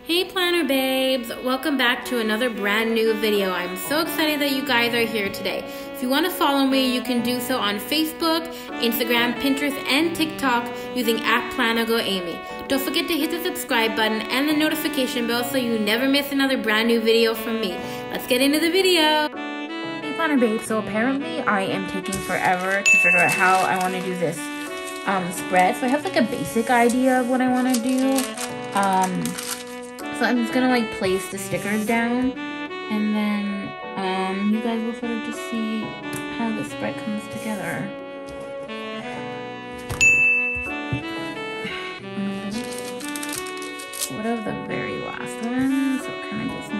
Hey planner babes, welcome back to another brand new video. I'm so excited that you guys are here today. If you want to follow me, you can do so on Facebook, Instagram, Pinterest, and TikTok using @PlannerGirlAmy. Don't forget to hit the subscribe button and the notification bell so you never miss another brand new video from me. Let's get into the video. Hey planner babes, so apparently I am taking forever to figure out how I want to do this spread. So I have like a basic idea of what I want to do. So I'm just gonna like place the stickers down, and then you guys will sort of just see how the spread comes together. What of the very last one, so it kind of gives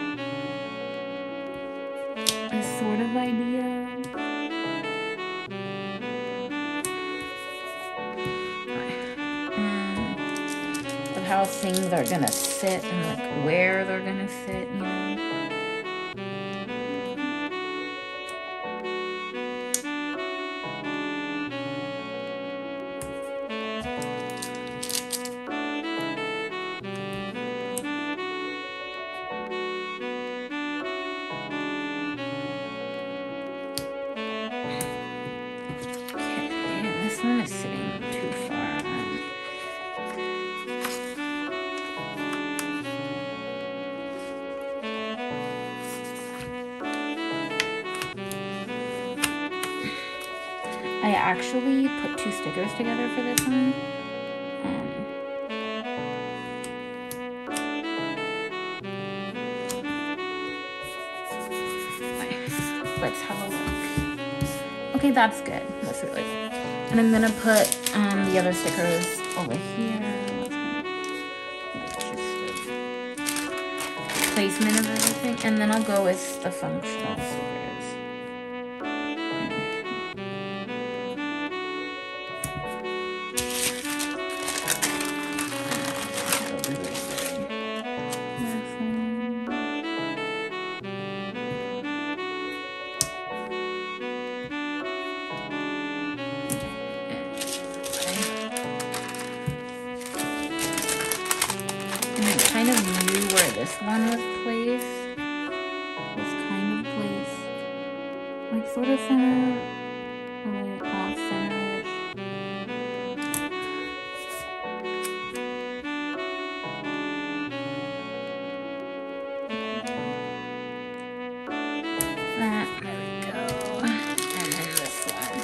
me a sort of idea. How things are gonna sit and like where they're gonna sit, you know. Okay, this one is sitting too far. I actually put two stickers together for this one. Let's have a look. Okay, that's good. That's really good. And I'm gonna put the other stickers over here. Just placement of everything, and then I'll go with the functional stickers. Kind of knew where this one was placed. Like sort of center, or like off center-ish. That, there we go. And then this one.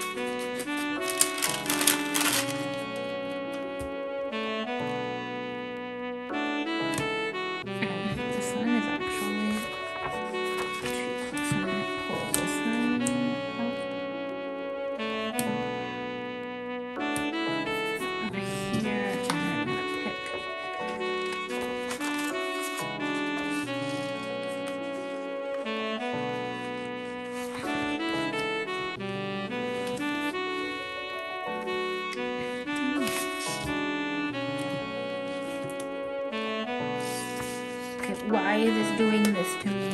Why is this doing this to me?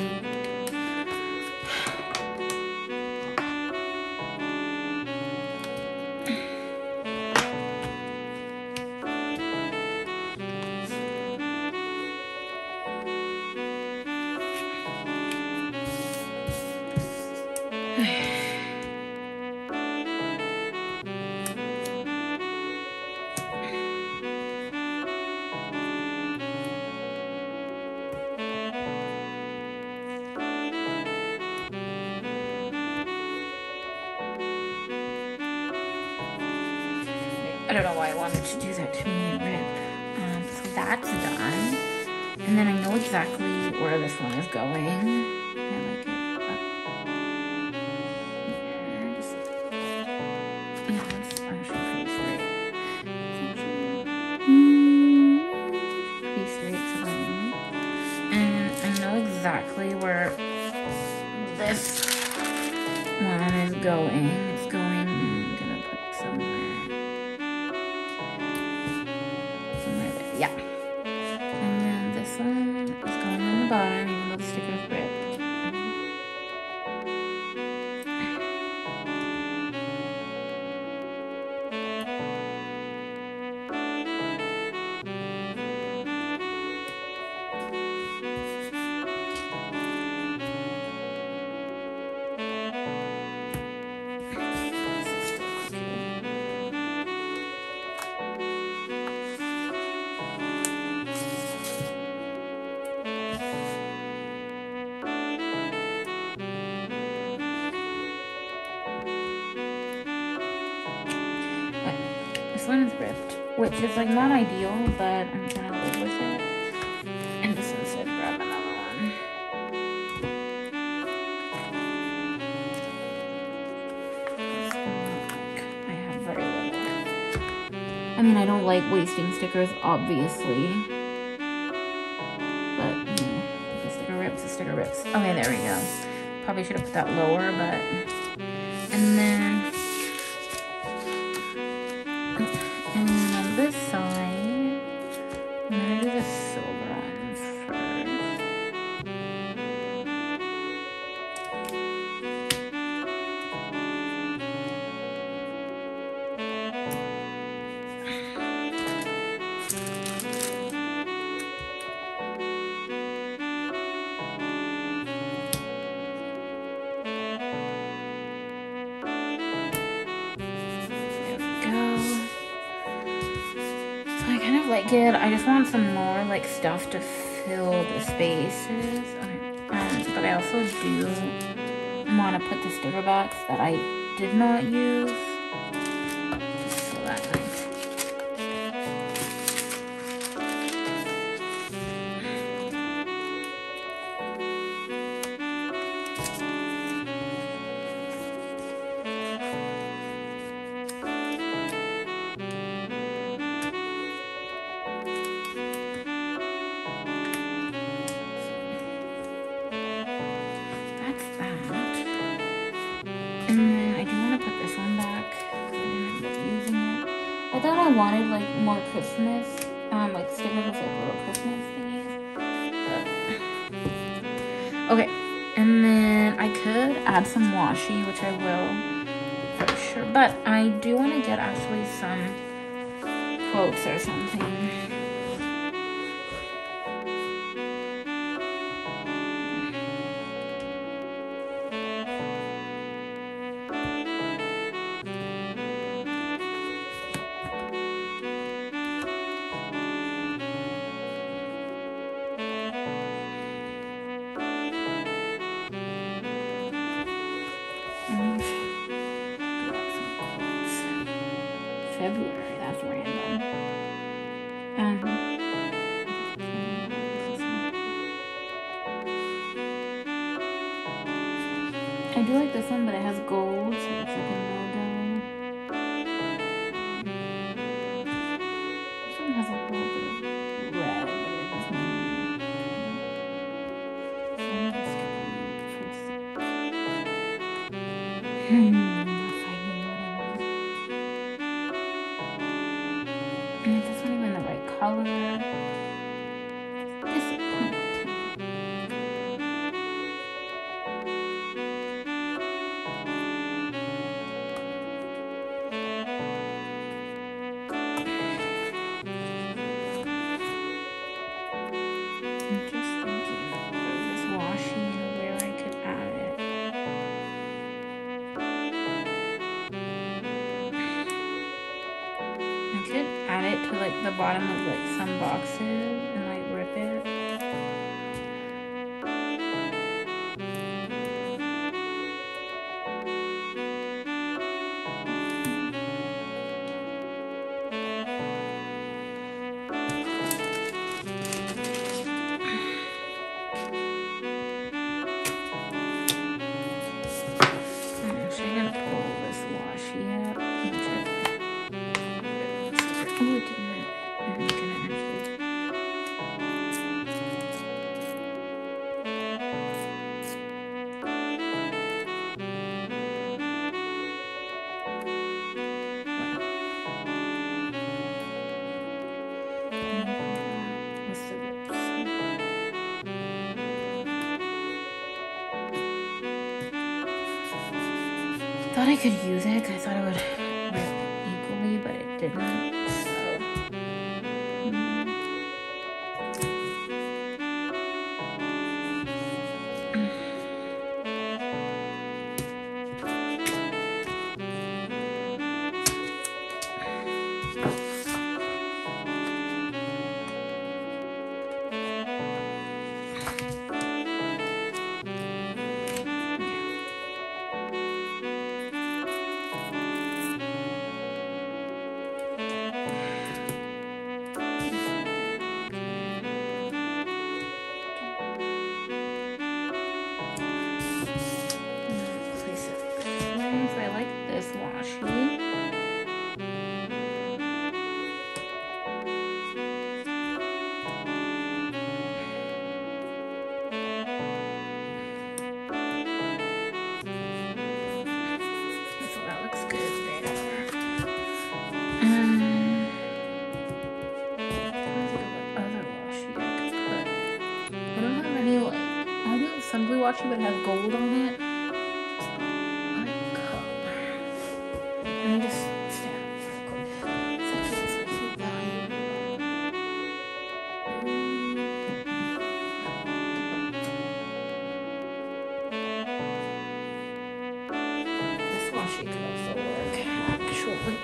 I don't know why I wanted to do that to me and rip. So that's done. And then I know exactly where this one is going. I like it up here. Just, yeah, it's actually pretty straight. Pretty straight, so and I know exactly where this one is going. It's going, I'm gonna put somewhere. Yeah. And then this one is going on the bottom, even though the sticker's ripped. ripped, which is like not ideal, but I'm trying to live with it. And this one said grab another one. I have very little. I mean, I don't like wasting stickers, obviously. But, you know, if the sticker rips, the sticker rips. Okay, there we go. Probably should have put that lower, but... And then on this side, I'm gonna do the silver one first. Like it. I just want some more like stuff to fill the spaces. Okay. But I also do want to put the sticker backs that I did not use. Just so that nice. I thought I wanted like more Christmas, like stickers with like little Christmas thingies. But... Okay, and then I could add some washi, which I will for sure. But I do want to get actually some quotes or something. February, that's random. I do like this one, but it has gold, so it's like a logo. This one has a little bit of red, but it doesn't. This one even the right color. Disappointing. I'm just thinking of this washi and where I could add it. I could add it to like the bottom of like some boxes and like rip it. I'm actually gonna pull this washi up. Oh, it didn't. I'm gonna actually. What's the rips? Thought I could use it because I thought it would rip equally, but it didn't. swatchy, but it has gold on it. Let me just stand up real quick. The swatchy could also work, actually.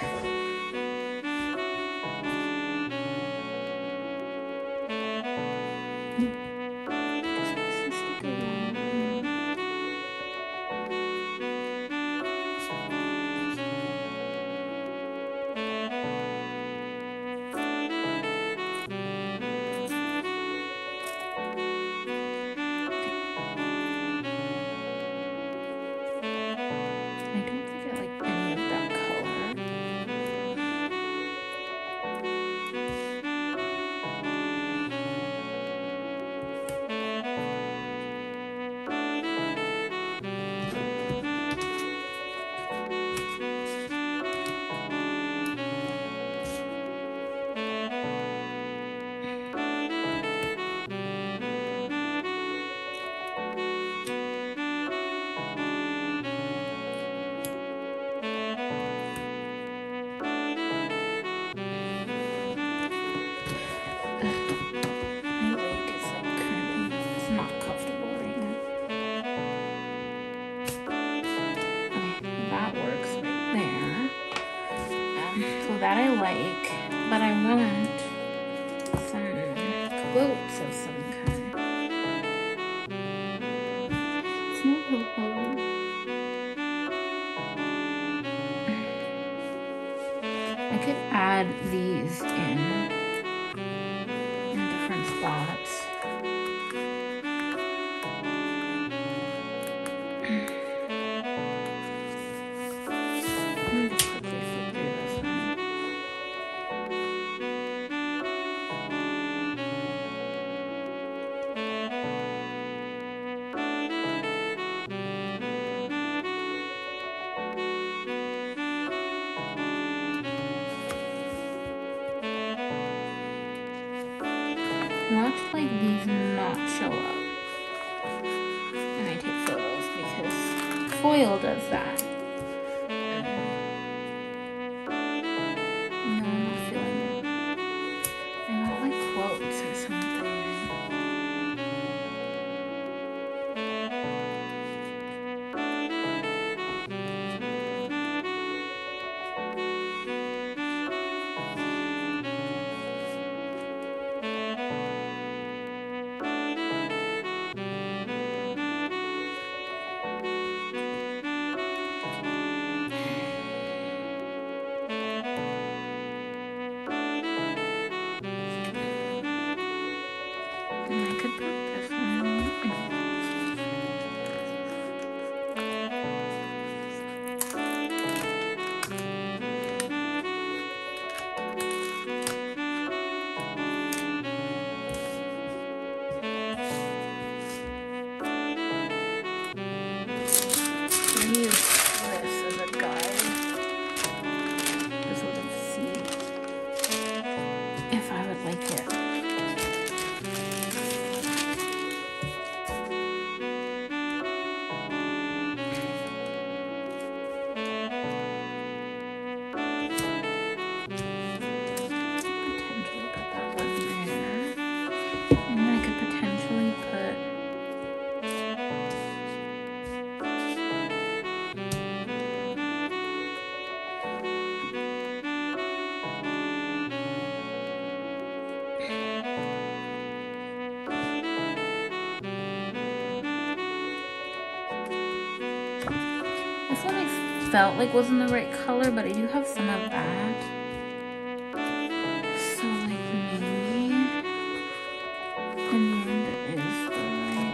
That I like, but I want some quotes of some kind. It's no ho-ho. I could add these in different spots. Watch like these not show up when I take photos because foil does that. No, I'm not feeling it. I want like quotes or something. This one I felt like wasn't the right color, but I do have some of that. So like maybe in the end it is the right.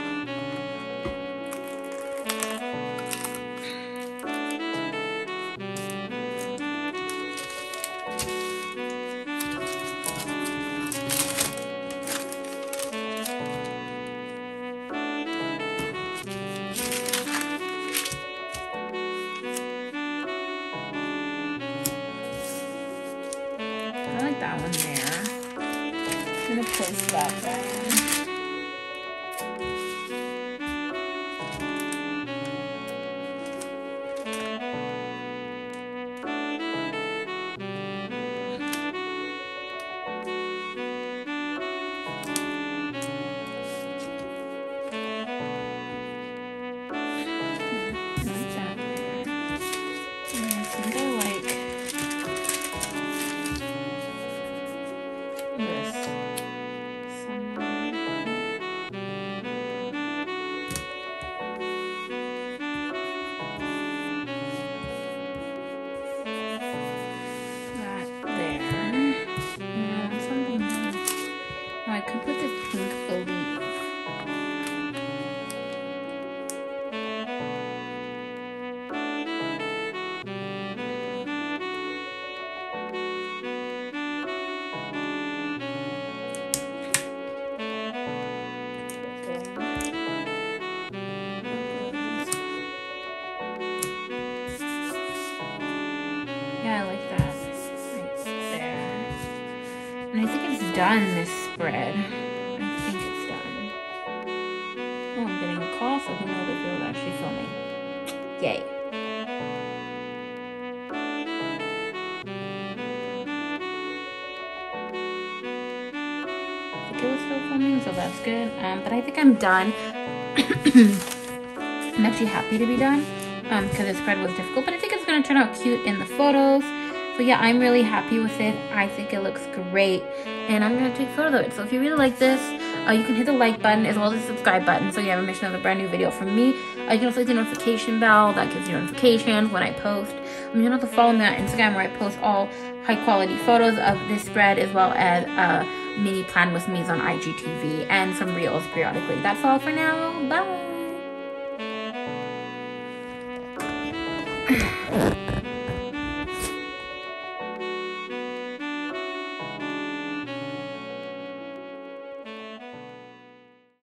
That one there. I'm gonna place that down. done this spread. I think it's done. Oh, I'm getting a call, so who knows if it was actually filming. Yay. I think it was still filming, so that's good. But I think I'm done. I'm actually happy to be done because the spread was difficult, but I think it's going to turn out cute in the photos. So yeah, I'm really happy with it. I think it looks great, and I'm going to take photos of it. So if you really like this, you can hit the like button as well as the subscribe button so you never miss another brand new video from me. You can also hit the notification bell. That gives you notifications when I post. You can also follow me on Instagram where I post all high quality photos of this spread as well as mini plan with me's on IGTV and some reels periodically. That's all for now. Bye.